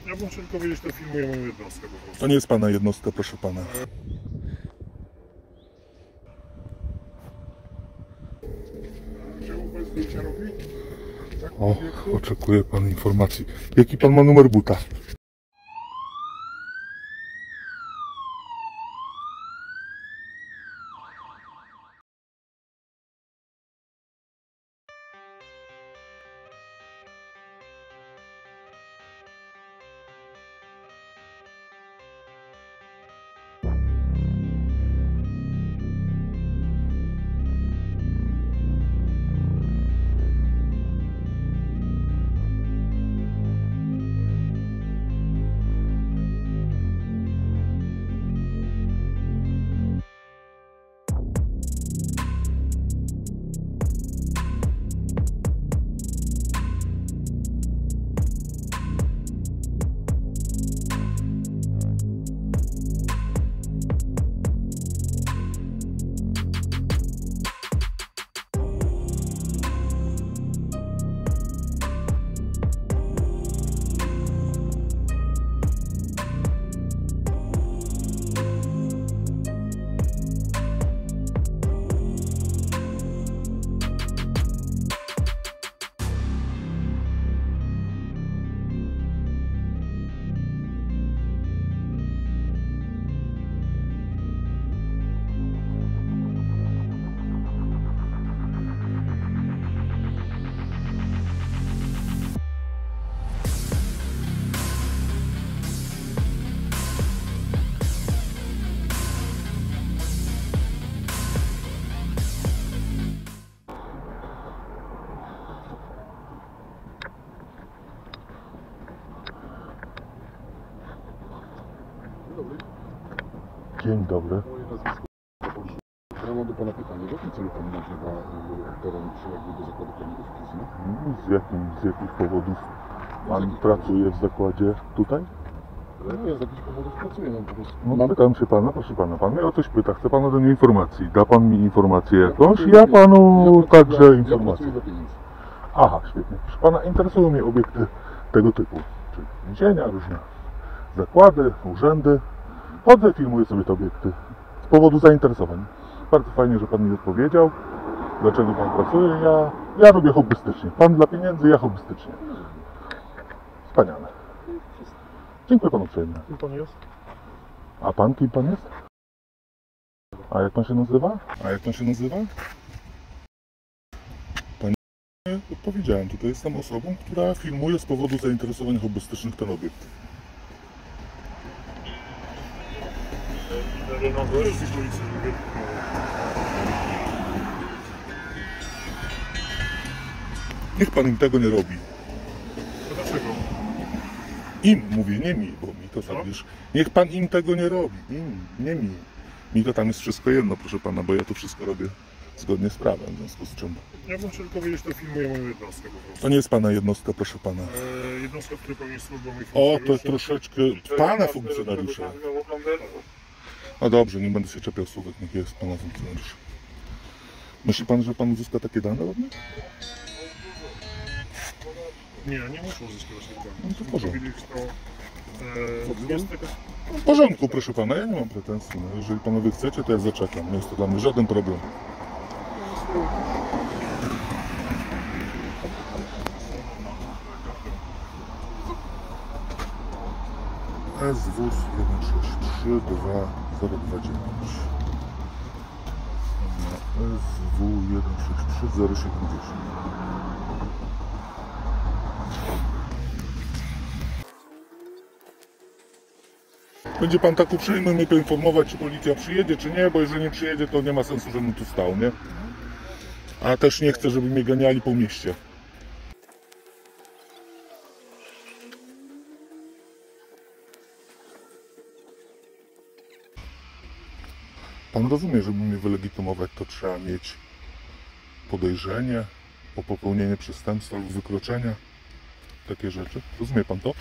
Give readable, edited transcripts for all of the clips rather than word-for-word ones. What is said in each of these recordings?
Ja bym chciał tylko wiedzieć, to filmuje moją jednostkę po prostu. To nie jest pana jednostka, proszę pana. Czemu pan zdjęcia robi? Tak, O, oczekuje pan informacji. Jaki pan ma numer buta? Dzień dobry. Ja mam do pana pytanie, w jakim celu pan nazywa teren przyległy do zakładu kamieniów Kizna? Z jakich powodów pan pracuje w zakładzie tutaj? Ja z jakichś powodów pracuję, no po prostu. No pytam się pana, proszę pana, pan mnie o coś pyta, chce pan ode mnie informacji, da pan mi informację jakąś, ja panu także Ja informację. pracuję dla pieniędzy. Aha, świetnie. Proszę pana, interesują mnie obiekty tego typu, czyli więzienia, różne zakłady, urzędy. Chodzę, filmuję sobie te obiekty z powodu zainteresowań. Bardzo fajnie, że pan mi odpowiedział, dlaczego pan pracuje. Ja robię hobbystycznie. Pan dla pieniędzy, ja hobbystycznie. Wspaniale. Dziękuję panu uprzejmie. Kim pan jest? A pan kim pan jest? A jak pan się nazywa? Panie, odpowiedziałem, tutaj jestem osobą, która filmuje z powodu zainteresowań hobbystycznych ten obiekt. To jest ich policja, mówię. Niech pan im tego nie robi. To dlaczego? Im, mówię, nie mi, bo mi to zabierz. Niech pan im tego nie robi. Im, nie mi. Mi to tam jest wszystko jedno, proszę pana, bo ja to wszystko robię zgodnie z prawem, w związku z czym. Ja bym chciał tylko wiedzieć, to filmuje moją jednostkę po prostu. To nie jest pana jednostka, proszę pana. Jednostka, w której pełni służbą i O, to funkcjonariusze. troszeczkę pana funkcjonariusza. No dobrze, nie będę się czepiał słówek, niech jest pana funkcjonariusz. Myśli pan, że pan uzyska takie dane od mnie? Nie, nie muszę uzyskiwać tych danych. No to w porządku. Jest taka... W porządku, proszę pana, ja nie mam pretensji. No, jeżeli panowie chcecie, to ja zaczekam. Nie jest to dla mnie żaden problem. SW 16322029. SW 163070. Będzie pan tak uprzejmy mnie poinformować, czy policja przyjedzie, czy nie, bo jeżeli nie przyjedzie, to nie ma sensu, żebym tu stał, nie? A też nie chcę, żeby mnie ganiali po mieście. Pan rozumie, żeby mnie wylegitymować, to trzeba mieć podejrzenie o popełnienie przestępstwa lub wykroczenia. Takie rzeczy. Rozumie pan to?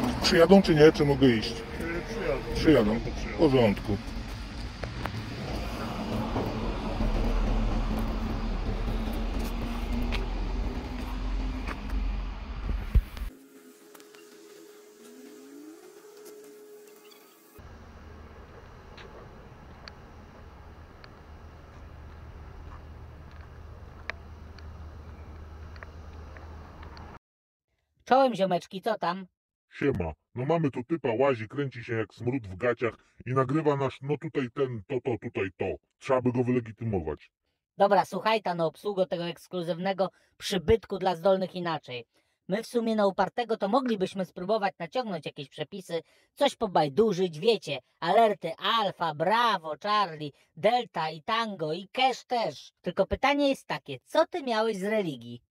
Przyjadą czy nie? Czy mogę iść? Przyjadą. Przyjadą. W porządku. Czołem ziomeczki, co tam? Siema, no mamy tu typa, łazi, kręci się jak smród w gaciach i nagrywa nasz, no tutaj ten, tutaj to. Trzeba by go wylegitymować. Dobra, słuchaj ta na obsługę tego ekskluzywnego przybytku dla zdolnych inaczej. My w sumie na upartego to moglibyśmy spróbować naciągnąć jakieś przepisy, coś pobajdurzyć, wiecie, alerty Alfa, Bravo, Charlie, Delta i Tango i Cash też. Tylko pytanie jest takie, co ty miałeś z religii?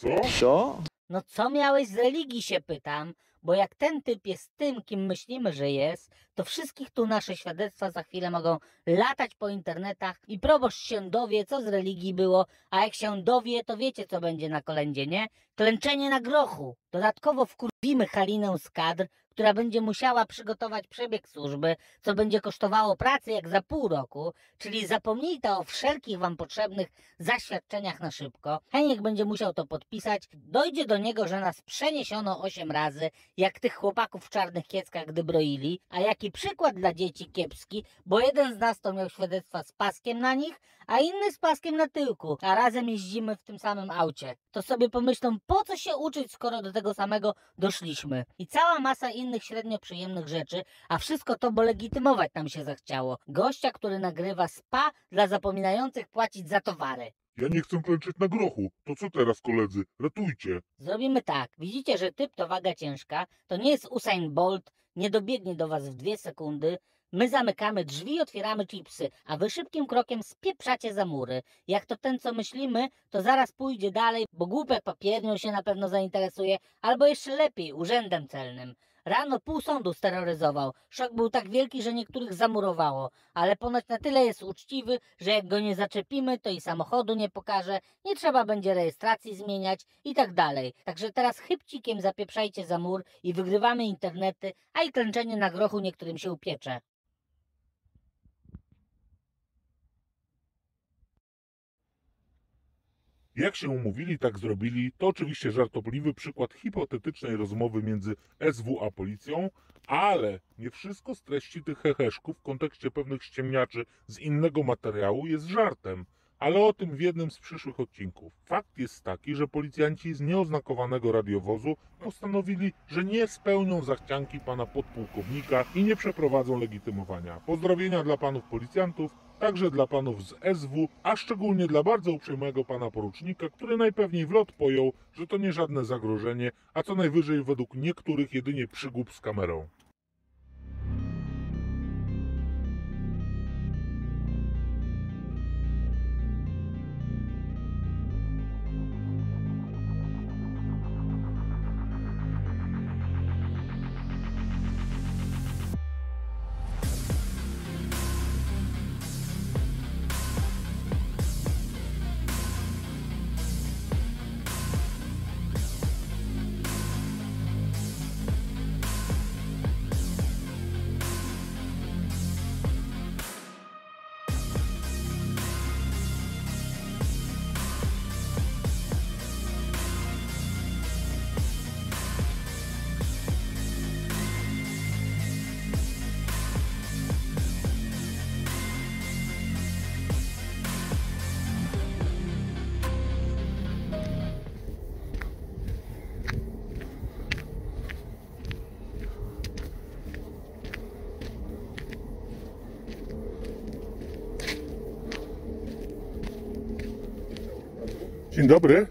Co? No co miałeś z religii, się pytam, bo jak ten typ jest tym, kim myślimy, że jest, to wszystkich tu nasze świadectwa za chwilę mogą latać po internetach i proboszcz się dowie, co z religii było, a jak się dowie, to wiecie, co będzie na kolędzie, nie? Klęczenie na grochu. Dodatkowo wkurwimy Halinę z kadr, która będzie musiała przygotować przebieg służby, co będzie kosztowało pracy jak za pół roku, czyli zapomnij ta o wszelkich wam potrzebnych zaświadczeniach na szybko. Heniek będzie musiał to podpisać, dojdzie do niego, że nas przeniesiono 8 razy, jak tych chłopaków w czarnych kieckach, gdy broili, a jaki przykład dla dzieci kiepski, bo jeden z nas to miał świadectwa z paskiem na nich, a inny z paskiem na tyłku, a razem jeździmy w tym samym aucie. To sobie pomyślą, po co się uczyć, skoro do tego samego doszliśmy. I cała masa innych średnio przyjemnych rzeczy, a wszystko to, bo legitymować nam się zachciało. Gościa, który nagrywa spa dla zapominających płacić za towary. Ja nie chcę klęczeć na grochu. To co teraz, koledzy? Ratujcie. Zrobimy tak. Widzicie, że typ to waga ciężka, to nie jest Usain Bolt, nie dobiegnie do was w 2 sekundy. My zamykamy drzwi i otwieramy chipsy, a wy szybkim krokiem spieprzacie za mury. Jak to ten, co myślimy, to zaraz pójdzie dalej, bo głupek papiernią się na pewno zainteresuje, albo jeszcze lepiej, urzędem celnym. Rano pół sądu steroryzował. Szok był tak wielki, że niektórych zamurowało. Ale ponoć na tyle jest uczciwy, że jak go nie zaczepimy, to i samochodu nie pokaże, nie trzeba będzie rejestracji zmieniać i tak dalej. Także teraz chybcikiem zapieprzajcie za mur i wygrywamy internety, a i klęczenie na grochu niektórym się upiecze. Jak się umówili, tak zrobili. To oczywiście żartobliwy przykład hipotetycznej rozmowy między SW a policją, ale nie wszystko z treści tych heheszków w kontekście pewnych ściemniaczy z innego materiału jest żartem, ale o tym w jednym z przyszłych odcinków. Fakt jest taki, że policjanci z nieoznakowanego radiowozu postanowili, że nie spełnią zachcianki pana podpułkownika i nie przeprowadzą legitymowania. Pozdrowienia dla panów policjantów, także dla panów z SW, a szczególnie dla bardzo uprzejmego pana porucznika, który najpewniej w lot pojął, że to nie żadne zagrożenie, a co najwyżej według niektórych jedynie przygłup z kamerą. Dzień dobry.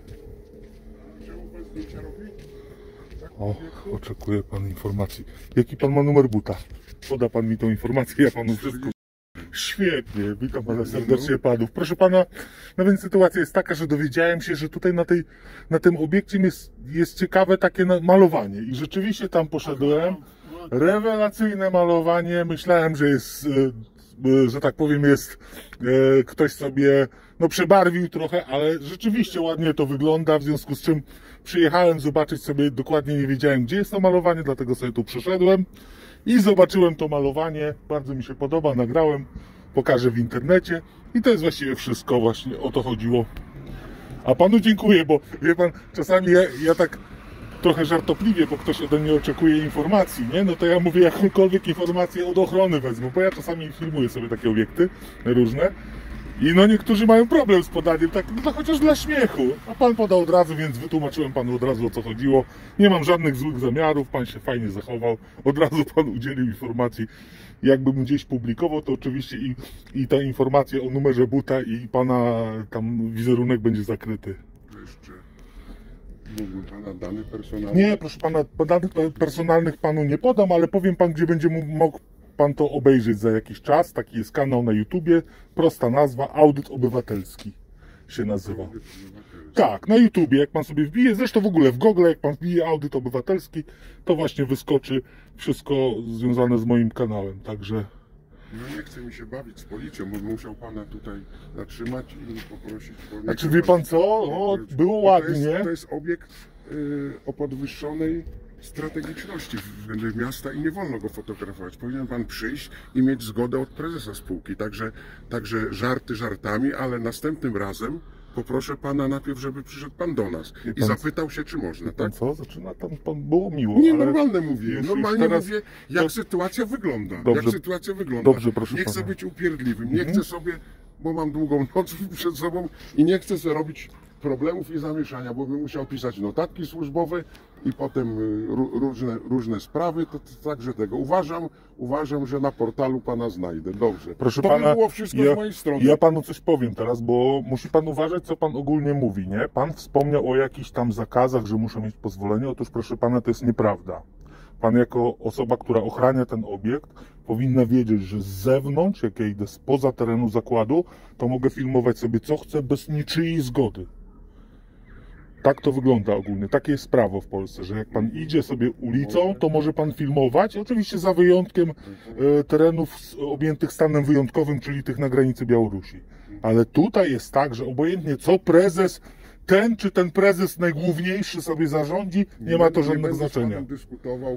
O, oczekuje pan informacji. Jaki pan ma numer buta? Poda pan mi tą informację, ja panu wszystko... Świetnie, witam pana serdecznie panów. Proszę pana, no więc sytuacja jest taka, że dowiedziałem się, że tutaj na tym obiekcie jest ciekawe takie malowanie i rzeczywiście tam poszedłem. Rewelacyjne malowanie, myślałem, że jest, że tak powiem, jest ktoś sobie przebarwił trochę, ale rzeczywiście ładnie to wygląda, w związku z czym przyjechałem zobaczyć sobie, dokładnie nie wiedziałem, gdzie jest to malowanie, dlatego sobie tu przyszedłem i zobaczyłem to malowanie, bardzo mi się podoba, nagrałem, pokażę w internecie i to jest właściwie wszystko, właśnie o to chodziło. A panu dziękuję, bo wie pan, czasami ja tak trochę żartobliwie, bo ktoś ode mnie oczekuje informacji, nie? No to ja mówię jakąkolwiek informację od ochrony wezmę, bo ja czasami filmuję sobie takie obiekty różne I no niektórzy mają problem z podaniem, tak no to chociaż dla śmiechu. A pan podał od razu, więc wytłumaczyłem panu od razu, o co chodziło. Nie mam żadnych złych zamiarów, pan się fajnie zachował. Od razu pan udzielił informacji. Jakbym gdzieś publikował, to oczywiście i ta informacja o numerze buta i pana tam wizerunek będzie zakryty. Jeszcze mógłby pana dane personalne? Nie, proszę pana, danych personalnych panu nie podam, ale powiem pan, gdzie będzie mógł pan to obejrzeć za jakiś czas. Taki jest kanał na YouTubie, prosta nazwa, Audyt Obywatelski się nazywa. Tak, na YouTubie, jak pan sobie wbije, zresztą w ogóle w Google, jak pan wbije Audyt Obywatelski, to właśnie wyskoczy wszystko związane z moim kanałem, także... No nie chce mi się bawić z policją, bo musiał pana tutaj zatrzymać i poprosić. Znaczy wie pan co, o, było ładnie. To jest obiekt o podwyższonej strategiczności względem miasta i nie wolno go fotografować. Powinien pan przyjść i mieć zgodę od prezesa spółki. Także żarty żartami, ale następnym razem poproszę pana najpierw, żeby przyszedł pan do nas i zapytał się, czy można, tak? Co? Zaczyna tam pan, było miło. Nie, ale normalne mówię. już Normalnie teraz mówię, jak to... sytuacja wygląda. Dobrze. Jak sytuacja wygląda. Dobrze, proszę nie chcę pana. być upierdliwym, nie chcę sobie, bo mam długą noc przed sobą i nie chcę sobie robić problemów i zamieszania, bo bym musiał pisać notatki służbowe i potem różne sprawy, to także tego. Uważam, że na portalu pana znajdę. Dobrze. Proszę to pana, by było wszystko z mojej strony. Ja panu coś powiem teraz, bo musi pan uważać, co pan ogólnie mówi, nie? Pan wspomniał o jakichś tam zakazach, że muszę mieć pozwolenie. Otóż, proszę pana, to jest nieprawda. Pan jako osoba, która ochrania ten obiekt, powinna wiedzieć, że z zewnątrz, jak ja idę spoza terenu zakładu, to mogę filmować sobie co chcę, bez niczyjej zgody. Tak to wygląda ogólnie. Takie jest prawo w Polsce, że jak pan idzie sobie ulicą, to może pan filmować, oczywiście za wyjątkiem terenów objętych stanem wyjątkowym, czyli tych na granicy Białorusi. Ale tutaj jest tak, że obojętnie co prezes, ten czy ten prezes najgłówniejszy sobie zarządzi, nie ma to żadnego znaczenia. Nie będę dyskutował,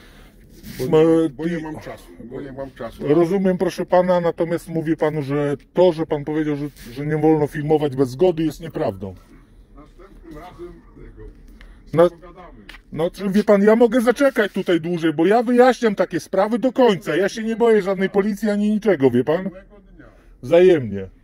bo nie mam czasu. Rozumiem, proszę pana, natomiast mówię panu, że to, że pan powiedział, że nie wolno filmować bez zgody, jest nieprawdą. Następnym razem pogadamy. No, czy wie pan, ja mogę zaczekać tutaj dłużej, bo ja wyjaśniam takie sprawy do końca. Ja się nie boję żadnej policji ani niczego, wie pan? Miłego dnia. Wzajemnie.